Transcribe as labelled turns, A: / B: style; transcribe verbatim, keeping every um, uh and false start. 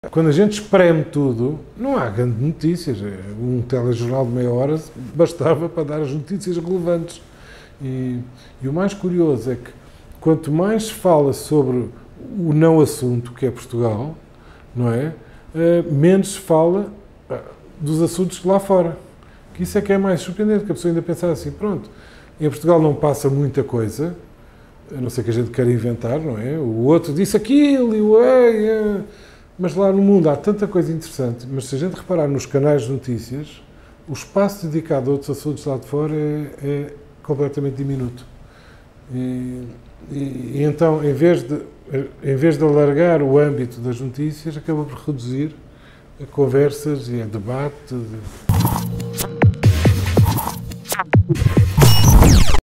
A: Quando a gente espreme tudo, não há grandes notícias. Um telejornal de meia hora bastava para dar as notícias relevantes. E, e o mais curioso é que, quanto mais se fala sobre o não assunto, que é Portugal, não é? Uh, menos se fala uh, dos assuntos lá fora. Que isso é que é mais surpreendente, que a pessoa ainda pensar assim, pronto, em Portugal não passa muita coisa, a não ser que a gente queira inventar, não é? O outro disse aquilo, e o ei, é. Mas lá no mundo há tanta coisa interessante, mas se a gente reparar nos canais de notícias, o espaço dedicado a outros assuntos lá de fora é, é completamente diminuto. E, e, e então, em vez, de, em vez de alargar o âmbito das notícias, acaba por reduzir a conversas e a debate. De...